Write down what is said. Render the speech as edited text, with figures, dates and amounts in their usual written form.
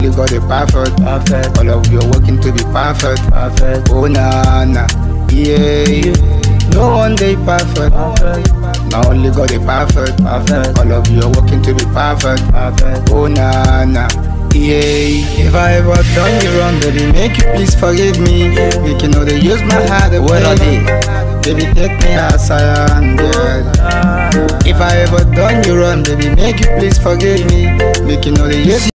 only God is perfect. Perfect. All of you are working to be perfect. Perfect. Oh na na, yeah. No one day perfect. Perfect. Now only God is perfect. Perfect. All of you are working to be perfect. Perfect. Oh na na, yeah. If I ever done you wrong, baby, make you please forgive me. Make you know they use my heart to When I play. Baby, take me as I am, yeah. If I ever done you wrong, baby, make you please forgive me. Make you know they use